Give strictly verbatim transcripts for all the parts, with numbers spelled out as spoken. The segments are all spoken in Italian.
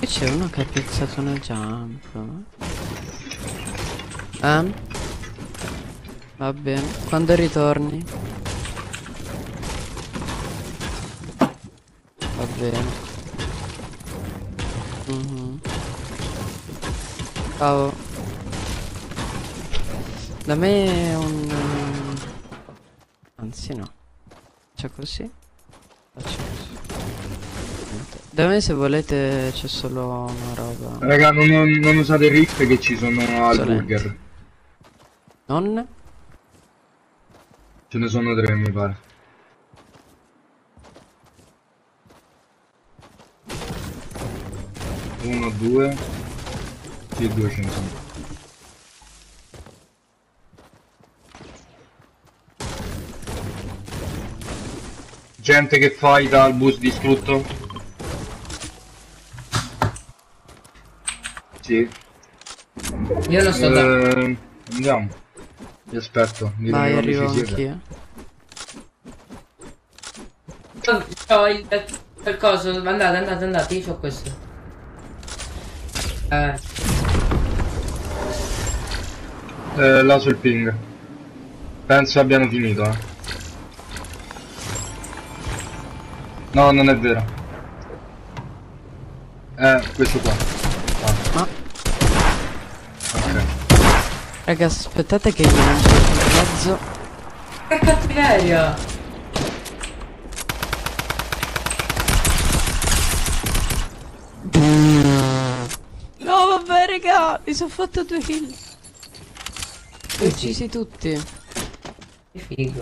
Qui c'è uno che ha piazzato una jump. Eh? Va bene. Quando ritorni? Va bene. Mm-hmm. Ciao. Da me è un... Anzi no. Faccio così. Faccio così. Da me se volete c'è solo una roba. Raga, non, non usate riff che ci sono al Solenti. burger. Non? Ce ne sono tre mi pare. Uno, due. Sì, due ce ne sono. Gente che fai dal bus distrutto? Sì. Io non sto da... Eh, andiamo. Vi aspetto. Vai, arrivo anch'io. Ho il, il coso, andate, andate, andate, io ho questo. Eh. Eh, là sul ping. Penso abbiano finito, eh. No, non è vero. Eh, questo qua. Ah. Ma... Ok. Raga, aspettate che gli lancio in mezzo. Che cattiveria! No, vabbè, raga, mi sono fatto due kill. Li ho uccisi tutti. Che figo.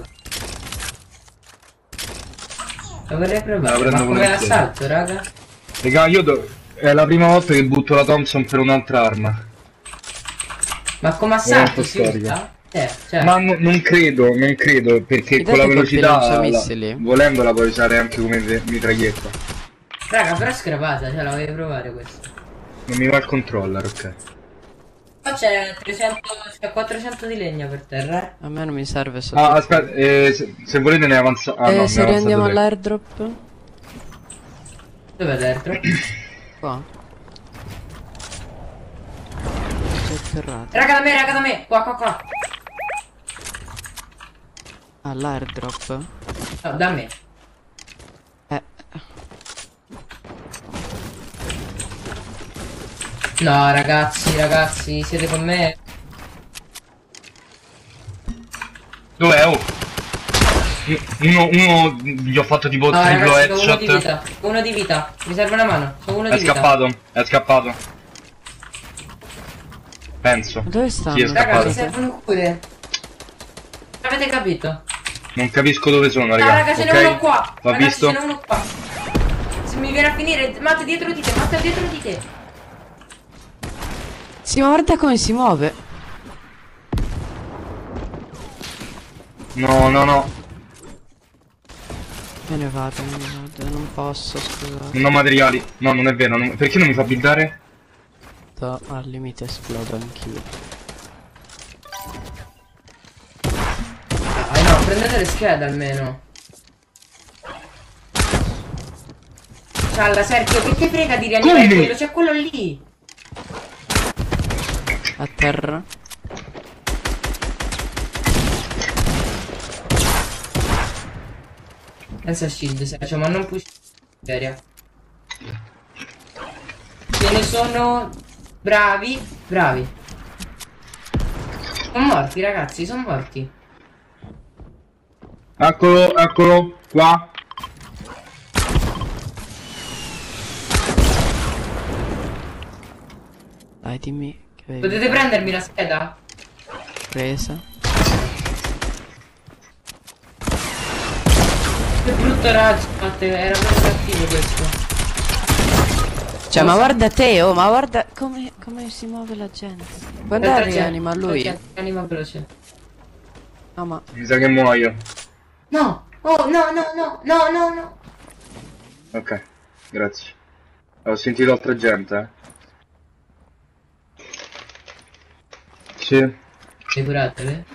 Lo vorrei provare, Me la prendo ma come volentieri. l'assalto, raga? Raga, io do... è la prima volta che butto la Thompson per un'altra arma. Ma come assalto Molto si storico. usa? Eh, cioè... Ma no- non credo, non credo, perché Mi con la date colpi velocità, la, lanciamissili? volendo la puoi usare anche come ve- mitraglietta. Raga, però è scrapata, cioè la voglio provare questa. Non mi va il controller, ok. Qua c'è trecento, c'è quattrocento di legna per terra, eh. A me non mi serve sotto. Ah, aspetta, eh, se, se volete ne avanza... Ah, eh, no, se ne è rendiamo avanzato all'airdrop? Dov'è dentro? Qua. C'è atterrato. Raga da me, raga da me, qua, qua, qua. Ah, l'airdrop? No, da me. Eh. No, ragazzi, ragazzi, siete con me? Dov'è? Oh? Uno, uno gli ho fatto tipo No, triplo ragazzi, sono uno di headshot. vita, uno di vita. Mi serve una mano, sono uno È di vita. scappato, è scappato. Penso. Ma dove stanno? Sì, è Raga, scappato. mi servono cure. Avete capito? Non capisco dove sono, Ah, raga. raga, ce n'è Ok? uno qua. L'ho Ragazzi, visto? ce n'è uno qua. Se mi viene a finire, Matt dietro di te, Matt dietro di te. Sì, ma guarda come si muove. No, no, no. Me ne vado, me ne vado, non posso, scusate. Non ho materiali. No, non è vero. non- Perché non mi fa buildare? Al limite esplodo anch'io. Ah no, prendete le schede almeno. Cialla, Sergio, che ti frega di rianimare Come? quello? C'è quello lì. A terra. Senza shield, Sergio, ma non push. Seria. Ce ne sono bravi, bravi. Sono morti, ragazzi, sono morti. Eccolo, eccolo, qua. Dai, dimmi che avevi Potete prendermi la scheda? presa. Che brutto raggio, Matteo, era molto cattivo questo. Cioè, ma guarda te, oh, ma guarda come, come si muove la gente. Quando Aspetta, rianima lui? Rianima veloce. No, ma... Mi sa che muoio. No! Oh, no, no, no, no, no, no! Ok, grazie. Ho sentito altra gente, eh. Sì. Figuratevi.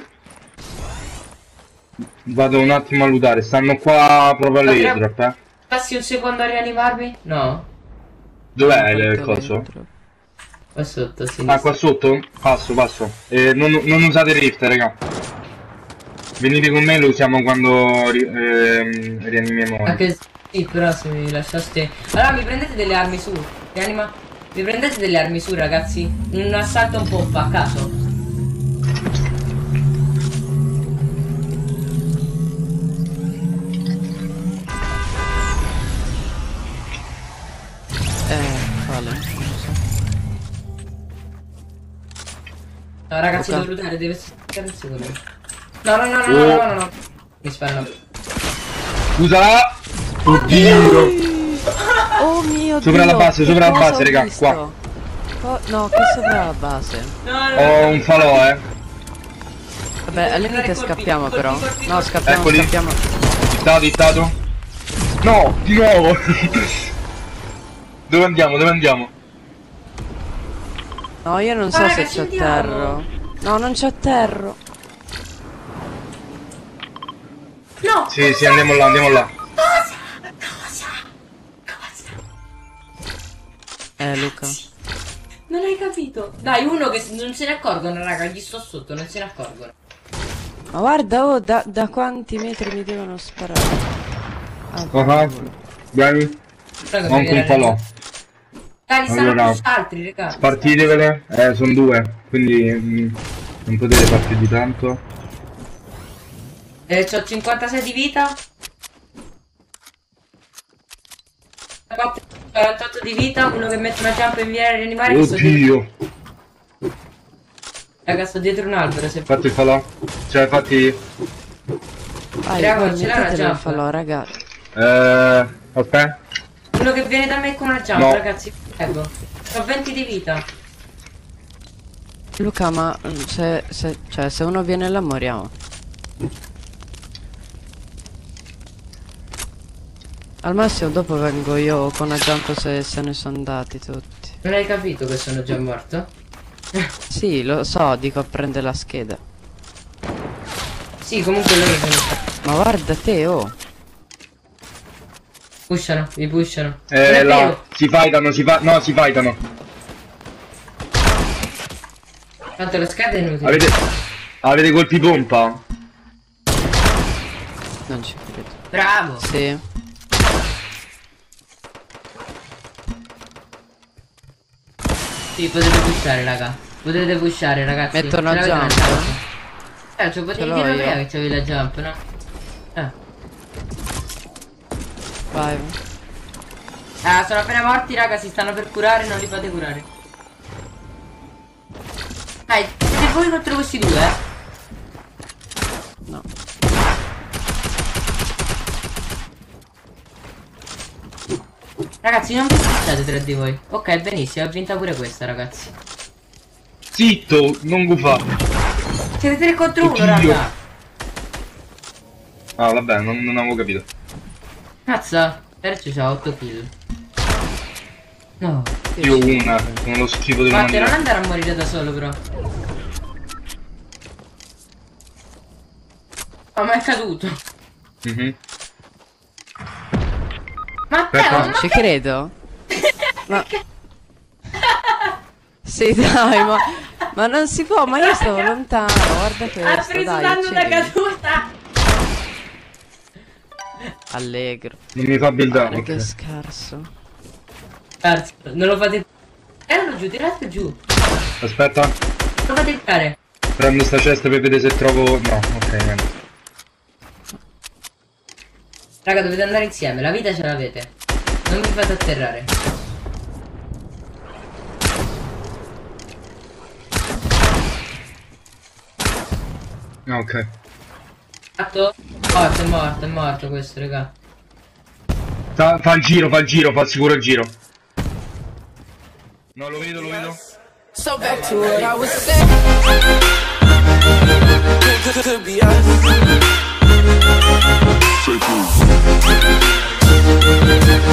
Vado un attimo a lutare. Stanno qua proprio all'airdrop, eh. Passi un secondo a rianimarmi? No? Dov'è il coso? Qua sotto, a sinistra. Ah, qua sotto? Passo, passo. Eh, non, non usate rift, raga. Venite con me, lo usiamo quando ri ehm, rianimiamo. Anche sì, però se mi lasciaste... Allora mi prendete delle armi su. Rianima. Mi prendete delle armi su, ragazzi. Un assalto un po' a caso. Eh, quale? Non so. No, ragazzi, Luca. devo lutare, deve essere secondo me. No, no, no, no, no, no, no, no. Mi sparo. Usala! Oddio! Oh mio Sopra Dio! la base, che sopra la cosa base, ho raga, visto? qua. Co- no, che sopra la base. No, no, Ho un falò, eh. Vabbè, al limite colpi, scappiamo colpi, però. colpi, No, colpi. scappiamo, Eccoli. scappiamo. Dittato, dittato. No, di nuovo. Dove andiamo, dove andiamo? No, io non so Ah, se ragazzi, c'ho andiamo. terro. No, non c'ho terro. No! Sì, sì, andiamo là, andiamo là. Cosa? Cosa? Cosa? Eh, Luca. Non hai capito? Dai, uno che non se ne accorgono, raga, gli sto sotto, non se ne accorgono. Ma guarda, oh, da, da quanti metri mi devono sparare? Ah, Ah, vieni. Raga, Manco un falò. Dai, li stanno Allora, push altri, raga. Partitevele. Eh, sono due. Quindi mm, non potete far più di tanto. Eh, c'ho cinquantasei di vita. quarantotto di vita, uno che mette una jump e mi viene a rianimare. che sto dietro- Oddio. Raga, sto dietro un albero, se Fatti il falò. Cioè, fatti... Vai, Raga, vai, ce l'ha una mettetelo il jump. falò, raga. Eh... Aspetta. Uno che viene da me con una jump, No. ragazzi, prego. Ho venti di vita. Luca, ma mm, se, se, cioè, se uno viene là moriamo. Al massimo dopo vengo io con la jump se se ne sono andati tutti. Non hai capito che sono già morto? Sì, lo so, dico a prendere la scheda. Sì, comunque loro sono... Ma guarda te, oh. Pushano, mi pushano. Non Eh, è là. vero. Si fightano, si fa... No, si fightano. Tanto la scheda è inutile. Avete... Avete colpi pompa? Non ci credo. Bravo. Sì. Sì, potete pushare, raga. Potete pushare, ragazzi. Metto una Ce l'avete jump? Eh, cioè, potevi l'ho dire io. prima che c'avevi la jump, no? Eh. Vai. Ah, sono appena morti, raga, si stanno per curare, non li fate curare. Dai, siete voi contro questi due, eh? No. Ragazzi, non vi schiacciate tre di voi. Ok, benissimo, ha vinta pure questa, ragazzi. Zitto, non gufa. Siete tre contro uno, Oddio. raga. Ah, vabbè, non, non avevo capito. Cazzo, Tercio c'ha otto kill. No. Io una, sono lo schifo del Guarda, non mondo. andare a morire da solo, però. Oh, ma è caduto. Mhm. Matteo, Aspetta. ma Ci credo. Ma... Sì, dai, ma... Ma non si può, ma io stavo lontano, guarda ha questo, preso dai, danno da uccidimi. caduta. Allegro. Non mi fa buildare. Guarda che ok. scarso. Cazzo, non lo fate... Tiralo giù, tirate giù. Aspetta, Non lo fate tirare. prendo sta cesta per vedere se trovo... No, ok, niente. Raga, dovete andare insieme, la vita ce l'avete. Non vi fate atterrare. Ah, ok. Fatto? Morto, è morto, è morto questo, raga. Fa, fa il giro, fa il giro, fa sicuro il giro. No, lo vedo, lo vedo. So back to what I was saying. Could, could, could be us.